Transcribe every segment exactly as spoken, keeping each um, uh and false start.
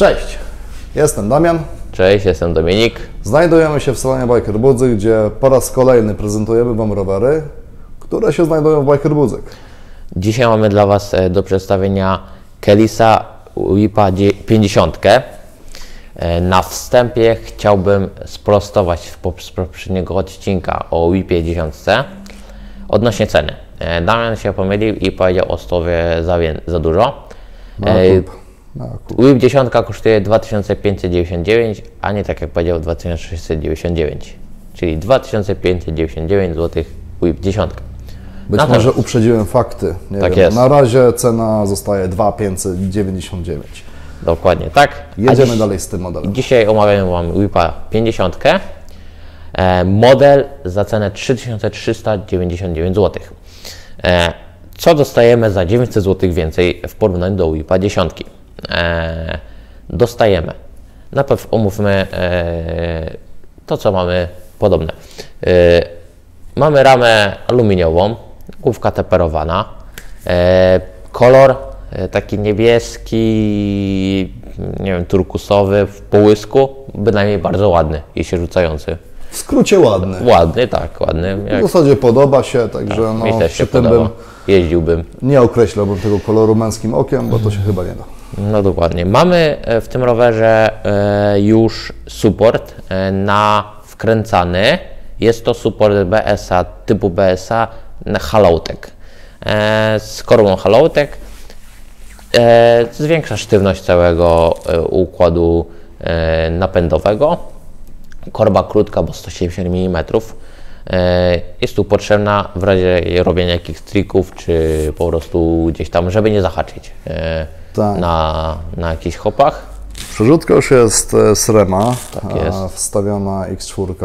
Cześć, jestem Damian. Cześć, jestem Dominik. Znajdujemy się w salonie Biker Budzik, gdzie po raz kolejny prezentujemy Wam rowery, które się znajdują w Biker Budzik. Dzisiaj mamy dla Was do przedstawienia Kellisa Whipa pięćdziesiąt. Na wstępie chciałbym sprostować z poprzedniego odcinka o Whipie dziesięć odnośnie ceny. Damian się pomylił i powiedział o stówie za, za dużo. Whip dziesięć kosztuje dwa tysiące pięćset dziewięćdziesiąt dziewięć, a nie tak jak powiedział dwa tysiące sześćset dziewięćdziesiąt dziewięć, czyli dwa tysiące pięćset dziewięćdziesiąt dziewięć złotych Whip dziesięć. Być Natomiast, może uprzedziłem fakty. Nie tak wiem, jest. Na razie cena zostaje dwa tysiące pięćset dziewięćdziesiąt dziewięć. Dokładnie tak. Jedziemy dziś, dalej z tym modelem. Dzisiaj omawiamy Wam Whipa pięćdziesiąt. E, model za cenę trzy tysiące trzysta dziewięćdziesiąt dziewięć złotych. E, co dostajemy za dziewięćset złotych więcej w porównaniu do Whipa dziesięć? E, dostajemy. Najpierw omówmy e, to, co mamy podobne. E, mamy ramę aluminiową, główka temperowana, e, kolor e, taki niebieski, nie wiem, turkusowy w połysku, bynajmniej bardzo ładny i się rzucający. W skrócie ładny. Ładny, tak, ładny. Jak... W zasadzie podoba się, także tak, no, mi też przy się tym podoba. bym Jeździłbym. Nie określałbym tego koloru męskim okiem, bo to się chyba nie da. No dokładnie. Mamy w tym rowerze e, już support e, na wkręcany. Jest to support B S A typu B S A na Halotech. E, z korbą Halotech. E, zwiększa sztywność całego e, układu e, napędowego. Korba krótka, bo sto siedemdziesiąt milimetrów. E, jest tu potrzebna w razie robienia jakichś trików, czy po prostu gdzieś tam, żeby nie zahaczyć e, tak. na, na jakichś hopach. Przerzutka już jest z rema, tak jest. wstawiona X cztery.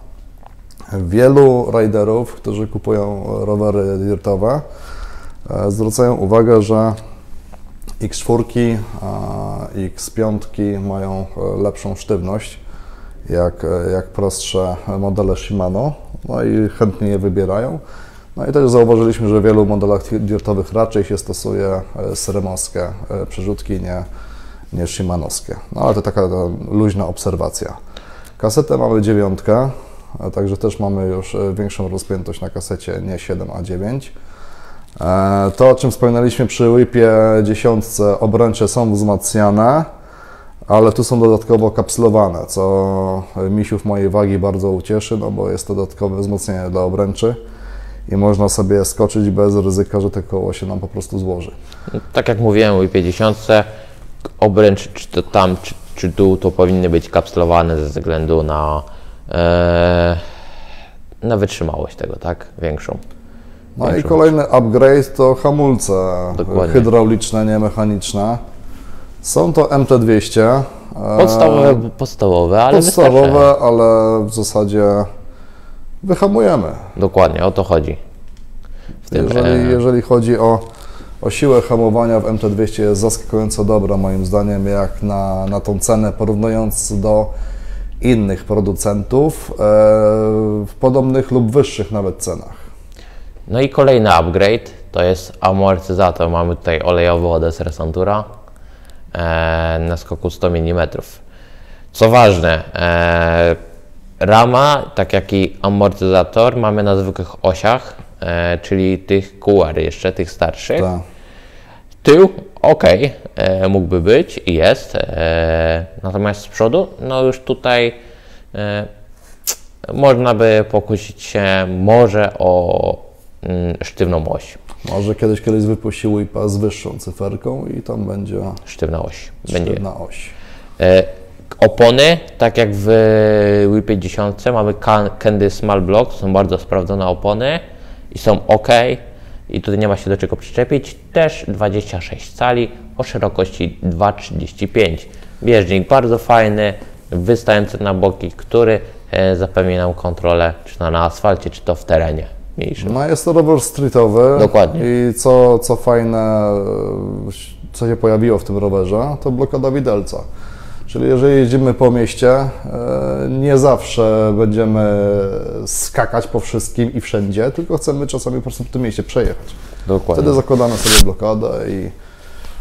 Wielu riderów, którzy kupują rowery dirtowe, zwracają uwagę, że X cztery, X pięć mają lepszą sztywność jak, jak prostsze modele Shimano, no i chętnie je wybierają. No i też zauważyliśmy, że w wielu modelach dirtowych raczej się stosuje seremowskie przerzutki, nie, nie shimanowskie. No ale to taka luźna obserwacja. Kasetę mamy dziewiątkę, także też mamy już większą rozpiętość na kasecie, nie siedem, a dziewięć. To, o czym wspominaliśmy przy Whipie dziesięć, obręcze są wzmacniane, ale tu są dodatkowo kapslowane, co misiów mojej wagi bardzo ucieszy, no bo jest to dodatkowe wzmocnienie dla obręczy i można sobie skoczyć bez ryzyka, że to koło się nam po prostu złoży. Tak jak mówiłem o Whipie dziesięć, obręcz czy to tam, czy, czy tu, to powinny być kapslowane ze względu na, e, na wytrzymałość tego, tak? Większą. No Większą i kolejny upgrade to hamulce Dokładnie. hydrauliczne, nie mechaniczne. Są to M T dwieście. Podstawowe, podstawowe, ale Podstawowe, ale w zasadzie wyhamujemy. Dokładnie, o to chodzi. W tym, jeżeli, jeżeli chodzi o, o siłę hamowania w M T dwieście jest zaskakująco dobra moim zdaniem, jak na, na tą cenę, porównując do innych producentów e, w podobnych lub wyższych nawet cenach. No i kolejny upgrade to jest amortyzator. Mamy tutaj olejowy od Resantura e, na skoku sto milimetrów. Co ważne, e, rama, tak jak i amortyzator, mamy na zwykłych osiach, e, czyli tych Q R jeszcze, tych starszych. Ta. Tył, ok, e, mógłby być i jest, e, natomiast z przodu, no już tutaj e, można by pokusić się może o mm, sztywną oś. Może kiedyś kiedyś wypuści Whipa z wyższą cyferką i tam będzie sztywna oś. Sztywna będzie. oś. E, opony, tak jak w Whipie dziesięć, mamy Candy Small Block, są bardzo sprawdzone opony i są ok. I tutaj nie ma się do czego przyczepić. Też dwadzieścia sześć cali o szerokości dwa przecinek trzydzieści pięć. Bieżnik bardzo fajny, wystający na boki, który e, zapewni nam kontrolę czy to na asfalcie, czy to w terenie mniejszym. No jest to rower streetowy. Dokładnie. I co, co fajne, co się pojawiło w tym rowerze, to blokada widelca. Czyli jeżeli jeździmy po mieście, nie zawsze będziemy skakać po wszystkim i wszędzie, tylko chcemy czasami po prostu w tym mieście przejechać. Dokładnie. Wtedy zakładamy sobie blokadę i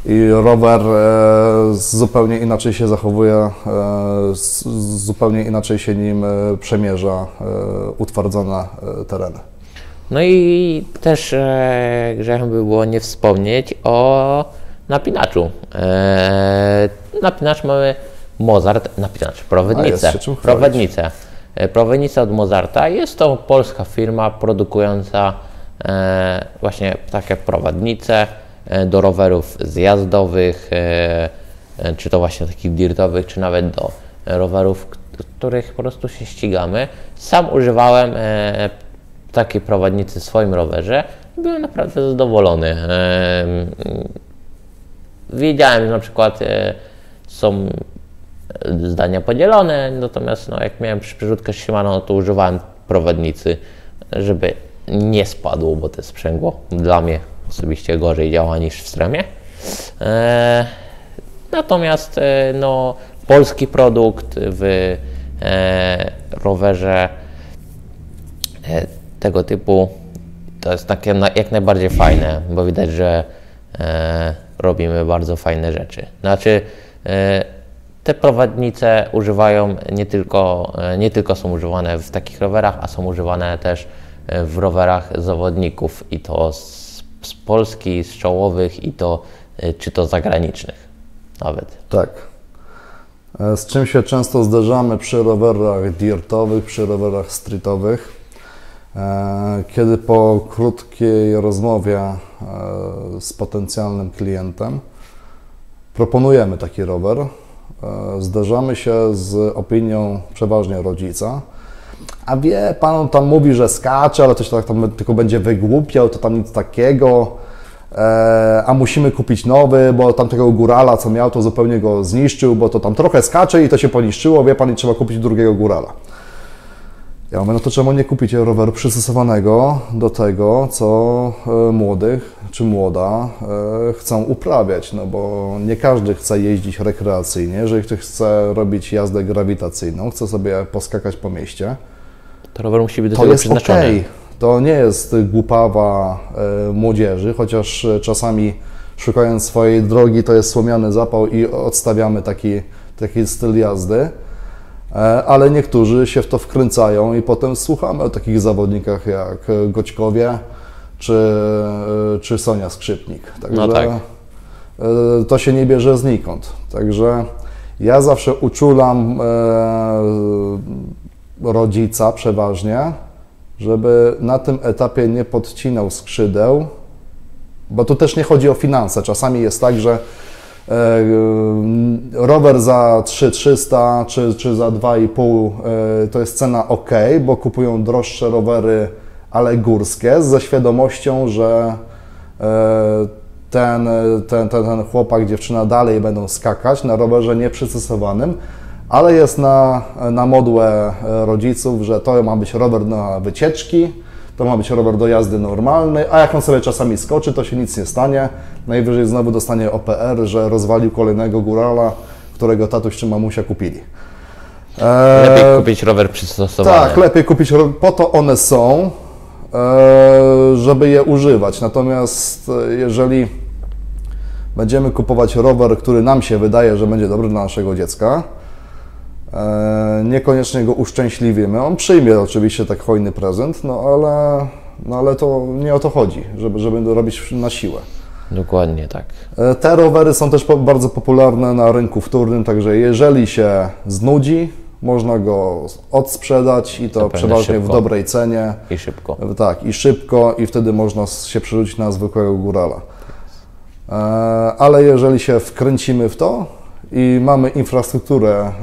i rower e, zupełnie inaczej się zachowuje, e, z, zupełnie inaczej się nim e, przemierza e, utwardzone e, tereny. No i też e, grzechem by było nie wspomnieć o napinaczu. E, napinacz mamy Mozart, napinacz, prowadnicę. Prowadnicę. E, prowadnica od Mozarta. Jest to polska firma produkująca e, właśnie takie prowadnice e, do rowerów zjazdowych, e, e, czy to właśnie takich dirtowych, czy nawet do rowerów, których po prostu się ścigamy. Sam używałem e, takiej prowadnicy w swoim rowerze i byłem naprawdę zadowolony. E, wiedziałem, że na przykład e, są zdania podzielone, natomiast no, jak miałem przerzutkę Shimano, to używałem prowadnicy, żeby nie spadło, bo to sprzęgło dla mnie osobiście gorzej działa niż w Stremie. E, natomiast e, no, polski produkt w e, rowerze e, tego typu to jest takie na, jak najbardziej fajne, bo widać, że e, robimy bardzo fajne rzeczy. Znaczy e, te prowadnice używają nie tylko, nie tylko są używane w takich rowerach, a są używane też w rowerach zawodników i to z, z Polski, z czołowych i to czy to zagranicznych nawet. Tak. Z czym się często zderzamy przy rowerach dirtowych, przy rowerach streetowych, kiedy po krótkiej rozmowie z potencjalnym klientem proponujemy taki rower, zderzamy się z opinią przeważnie rodzica, a wie pan, on tam mówi, że skacze, ale to się tak tam tylko będzie wygłupiał, to tam nic takiego, e, a musimy kupić nowy, bo tamtego górala, co miał, to zupełnie go zniszczył, bo to tam trochę skacze i to się poniszczyło, wie pan, i trzeba kupić drugiego górala. Ja mówię, no to czemu nie kupić roweru przystosowanego do tego, co e, młodych czy młoda e, chcą uprawiać, no bo nie każdy chce jeździć rekreacyjnie. Jeżeli ktoś chce robić jazdę grawitacyjną, chce sobie poskakać po mieście, to rower musi być do to tego jest przeznaczony. okej. To nie jest głupawa e, młodzieży, chociaż czasami szukając swojej drogi, to jest słomiany zapał i odstawiamy taki, taki styl jazdy. Ale niektórzy się w to wkręcają i potem słuchamy o takich zawodnikach jak Goćkowie czy, czy Sonia Skrzypnik. Także no tak. to się nie bierze znikąd. Także ja zawsze uczulam rodzica przeważnie, żeby na tym etapie nie podcinał skrzydeł, bo tu też nie chodzi o finanse. Czasami jest tak, że rower za trzy tysiące trzysta czy, czy za dwa i pół to jest cena ok, bo kupują droższe rowery, ale górskie, ze świadomością, że ten, ten, ten, ten chłopak, dziewczyna dalej będą skakać na rowerze nieprzystosowanym, ale jest na, na modłę rodziców, że to ma być rower na wycieczki, to ma być rower do jazdy normalny, a jak on sobie czasami skoczy, to się nic nie stanie. Najwyżej znowu dostanie O P R, że rozwalił kolejnego górala, którego tatuś czy mamusia kupili. E, lepiej kupić rower przystosowany. Tak, lepiej kupić rower, po to one są, e, żeby je używać. Natomiast jeżeli będziemy kupować rower, który nam się wydaje, że będzie dobry dla naszego dziecka, niekoniecznie go uszczęśliwimy. On przyjmie oczywiście tak hojny prezent, no ale, no ale to nie o to chodzi, żeby, żeby robić na siłę. Dokładnie tak. Te rowery są też bardzo popularne na rynku wtórnym, także jeżeli się znudzi, można go odsprzedać i to, to przeważnie w dobrej cenie. I szybko. Tak, i szybko, i wtedy można się przerzucić na zwykłego górala. Ale jeżeli się wkręcimy w to, i mamy infrastrukturę,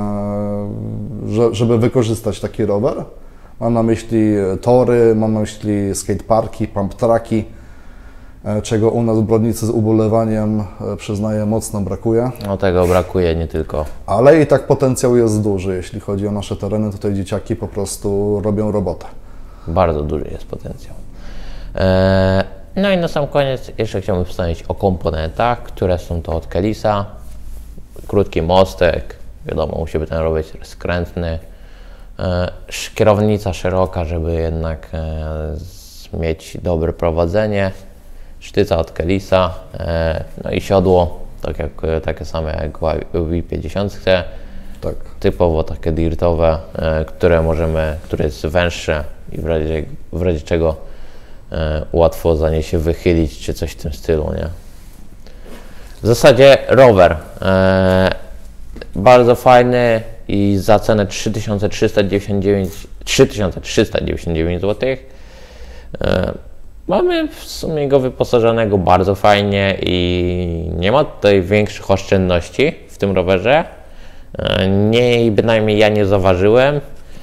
żeby wykorzystać taki rower. Mam na myśli tory, mam na myśli skateparki, pump tracki, czego u nas w Brodnicy z ubolewaniem, przyznaję, mocno brakuje. No tego brakuje nie tylko. Ale i tak potencjał jest duży, jeśli chodzi o nasze tereny, tutaj dzieciaki po prostu robią robotę. Bardzo duży jest potencjał. No i na sam koniec jeszcze chciałbym wspomnieć o komponentach, które są to od Kellisa. Krótki mostek, wiadomo, musi być ten rower skrętny, e, kierownica szeroka, żeby jednak e, mieć dobre prowadzenie, sztyca od Kellisa, e, no i siodło, tak jak, takie same jak w i pięćdziesiąt. Tak. Typowo takie dirtowe, e, które możemy, które jest węższe i w razie, w razie czego e, łatwo za nie się wychylić, czy coś w tym stylu, nie? W zasadzie rower e, bardzo fajny i za cenę trzy tysiące trzysta dziewięćdziesiąt dziewięć złotych. E, mamy w sumie go wyposażonego bardzo fajnie i nie ma tutaj większych oszczędności w tym rowerze. E, nie, bynajmniej ja nie zauważyłem.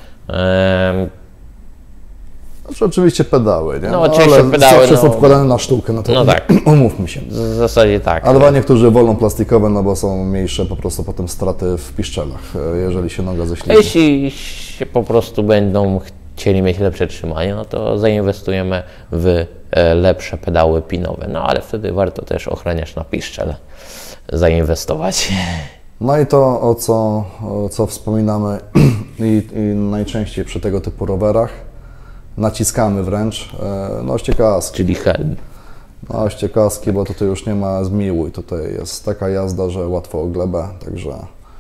E, Znaczy, oczywiście pedały, nie? No, oczywiście ale pedały, zawsze no, są wkładane na sztukę, no to no tak. umówmy się. w zasadzie tak. A dwa niektórzy wolą plastikowe, no bo są mniejsze po prostu potem straty w piszczelach, jeżeli się noga ześlizgnie. Jeśli się po prostu będą chcieli mieć lepsze trzymanie, no to zainwestujemy w e, lepsze pedały pinowe. No ale wtedy warto też ochraniać na piszczel zainwestować. No i to, o co, o co wspominamy i, i najczęściej przy tego typu rowerach, naciskamy wręcz, e, no ściekaski. Czyli helm. No ściekaski, bo tutaj już nie ma zmiłuj, tutaj jest taka jazda, że łatwo o glebę, także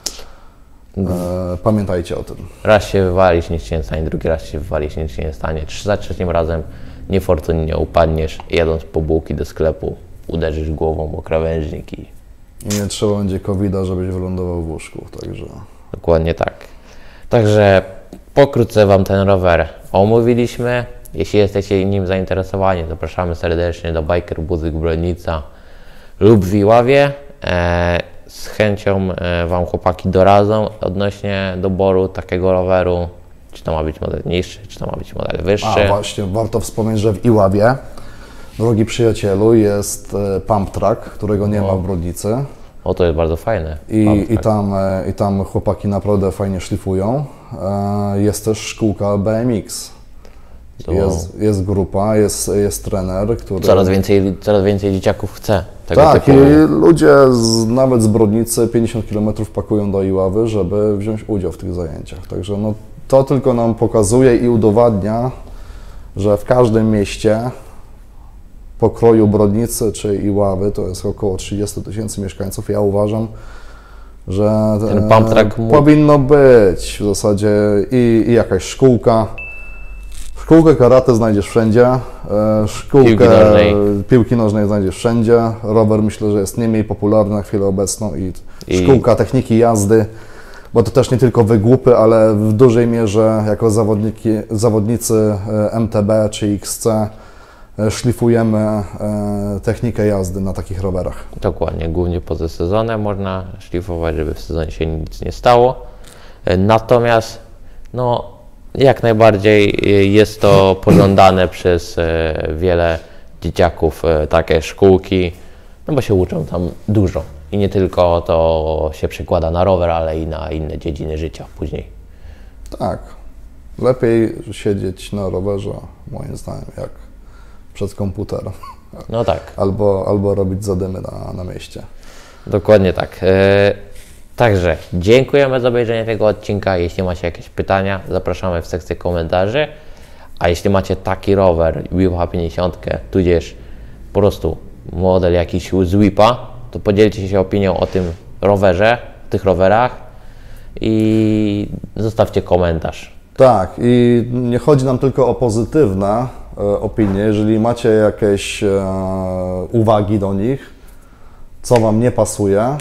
e, pamiętajcie o tym. Raz się wywalisz, nic się nie stanie, drugi raz się wywalisz, nic się nie stanie. Za trzecim razem niefortunnie upadniesz, jadąc po bułki do sklepu, uderzysz głową o krawężnik i... I nie trzeba będzie kowida, żebyś wylądował w łóżku, także... Dokładnie tak. Także pokrótce Wam ten rower omówiliśmy. Jeśli jesteście nim zainteresowani, zapraszamy serdecznie do Biker Buzyk Brodnica lub w Iławie. E, z chęcią e, Wam chłopaki doradzą odnośnie doboru takiego roweru. Czy to ma być model niższy, czy to ma być model wyższy. A właśnie, warto wspomnieć, że w Iławie, drogi przyjacielu, jest e, pump track, którego nie O. ma w Brodnicy. O, to jest bardzo fajne. I, i, tam, e, I tam chłopaki naprawdę fajnie szlifują. E, jest też szkółka B M X. To Jest, jest grupa, jest, jest trener, który... coraz więcej, coraz więcej dzieciaków chce tego Tak, typu. i ludzie z, nawet z Brodnicy pięćdziesiąt kilometrów pakują do Iławy, żeby wziąć udział w tych zajęciach. Także no, to tylko nam pokazuje i udowadnia, że w każdym mieście pokroju Brodnicy czy Iławy, to jest około trzydzieści tysięcy mieszkańców, ja uważam, że Ten pump track mu- powinno być w zasadzie i, i jakaś szkółka. Szkółkę karate znajdziesz wszędzie, e, szkółkę Piłki nożnej. piłki nożnej znajdziesz wszędzie. Rower myślę, że jest nie mniej popularny na chwilę obecną i, I- szkółka techniki jazdy, bo to też nie tylko wygłupy, ale w dużej mierze jako zawodniki, zawodnicy e, M T B czy X C e, szlifujemy e, technikę jazdy na takich rowerach. Dokładnie, głównie poza sezonem można szlifować, żeby w sezonie się nic nie stało. E, Natomiast no, jak najbardziej e, jest to pożądane przez e, wiele dzieciaków, e, takie szkółki, no bo się uczą tam dużo. I nie tylko to się przekłada na rower, ale i na inne dziedziny życia później. Tak, lepiej siedzieć na rowerze, moim zdaniem, jak przed komputerem. No tak. Albo, albo robić zadymy na, na mieście. Dokładnie tak. E, Także dziękujemy za obejrzenie tego odcinka. Jeśli macie jakieś pytania, zapraszamy w sekcję komentarzy. A jeśli macie taki rower, Whipa pięćdziesiąt, tudzież po prostu model jakiś z Whipa, to podzielcie się opinią o tym rowerze, tych rowerach i zostawcie komentarz. Tak, i nie chodzi nam tylko o pozytywne e, opinie. Jeżeli macie jakieś e, uwagi do nich, co Wam nie pasuje,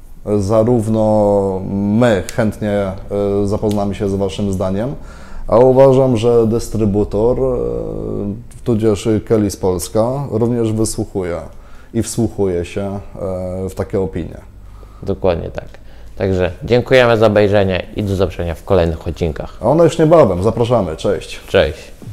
zarówno my chętnie e, zapoznamy się z Waszym zdaniem, a uważam, że dystrybutor, e, tudzież Kellys Polska, również wysłuchuje i wsłuchuje się e, w takie opinie. Dokładnie tak. Także dziękujemy za obejrzenie i do zobaczenia w kolejnych odcinkach. A one już niebawem. Zapraszamy. Cześć. Cześć.